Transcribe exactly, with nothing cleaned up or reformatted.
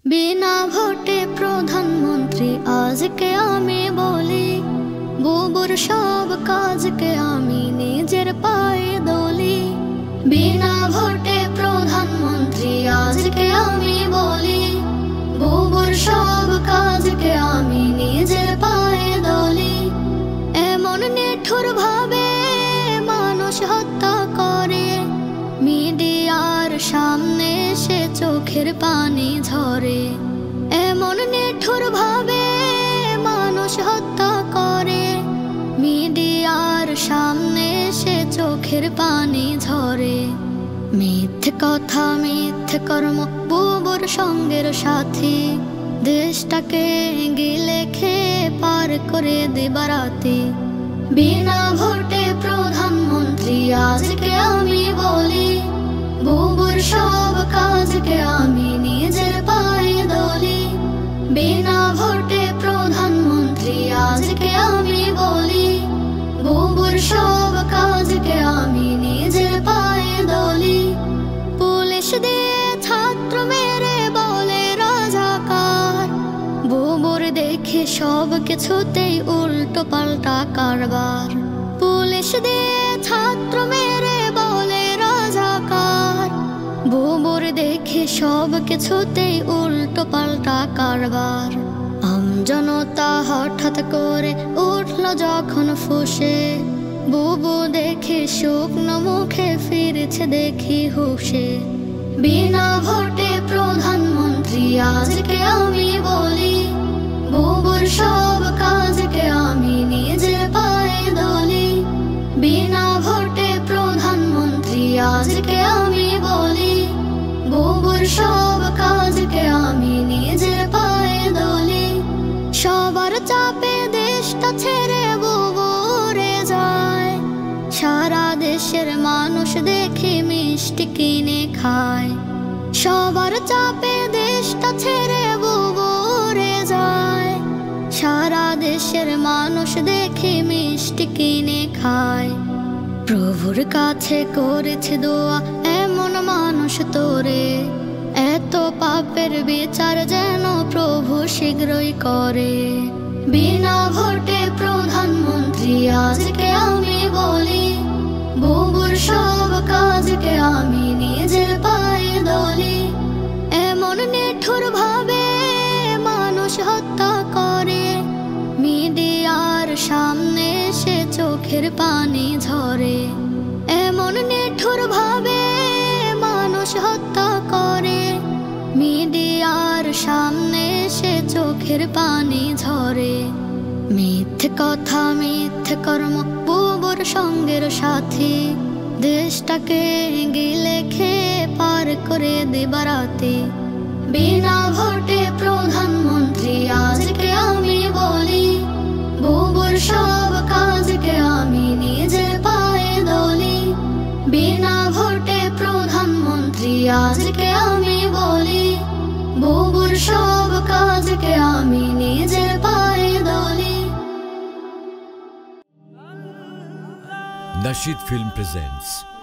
বিনা ভোটে প্রধানমন্ত্রী আজকে আমি বলি, বুবুর সব কাজকে আমি নিজের পায়ে দলি। বিনা ভোটে প্রধানমন্ত্রী আজকে আমি বলি, বুবুর সব কাজকে আমি নিজের পায়ে দলি। এমন নিঠুর ভাবে মানুষ হত্যা করে, মিডিয়ার সামনে সে চোখের পানি ঝরে। এমন নিঠুর ভাবে মানুষ হত্যা করে, মিডিয়ার সামনে সে চোখের পানি ঝরে। মিথ্যে কথা মিথ্যে কর্ম বুবুর সঙ্গের সাথী, দেশটাকে গিলে খেয়ে পার করে দিবারাতি। বিনা ভোটে প্রধানমন্ত্রী আজকে আমি বলি, বুবুর সব কাজকে আমি নিজের পায়ে দলি। বিনা ভোটে প্রধানমন্ত্রী আজকে আমি বলি, বুবুর সব কাজকে আমি নিজের পায়ে দলি। পুলিশ দিয়ে ছাত্র মেরে বলে রাজাকার, বুবুর দেখে সব কিছুতেই উল্টো পাল্টা কারবার। পুলিশ দিয়ে ছাত্র মেরে বলে রাজাকার, বুবুর দেখে সব কিছুতেই উল্টো পাল্টা কারবার। আমজনতা হঠাৎ করে উঠল যখন ফুসে, বুবু দেখে শুকনো মুখে ফিরছে দেখি হুশে। বিনা ভোটে প্রধানমন্ত্রী আজকে আমি বলি, বুবুর সব কাজকে আমি নিজের পায়ে দলি। বিনা ভোটে প্রধানমন্ত্রী আজকে আমি বলি, বুবুর সব কাজকে আমি নিজের পায়ে দলি। সবার চাপে দেশটা ছেড়ে বুবু উড়ে যায়, সারা দেশের মানুষ দেখে মিষ্টি কিনে খায়। সবার চাপে দেশটা ছেড়ে বুবু উড়ে যায়, সারা দেশের মানুষ দেখে মিষ্টি কিনে খায়। প্রভুর কাছে করেছে দোয়া এমন মানুষ তোরে, এত পাপের বিচার যেন প্রভু শীঘ্রই করে। বিনা ভোটে প্রধানমন্ত্রী আজকে আমি বলি, বুবুর সব কাজকে আমি নিজের পায়ে দলি। এমন নিঠুর ভাবে মানুষ হত্যা করে, মিডিয়ার সামনে সে চোখের পানি ঝরে। এমন নিঠুর ভাবে মানুষ হত্যা করে, মিডিয়ার সামনে সে চোখের পানি ঝরে। মিথ্যে কথা মিথ্যে কর্ম বুবুর সঙ্গের সাথী, দেশটাকে গিলে খেয়ে পার করে দিবারাতি। বিনা ভোটে প্রধানমন্ত্রী আজকে আমি বলি, বুবুর সব কাজকে আমি নিজের পায়ে দলি। বিনা ভোটে প্রধানমন্ত্রী আজকে আমি বলি, বুবুর সব কাজকে আমি নিজের পায়ে দলি। Nasheed Film presents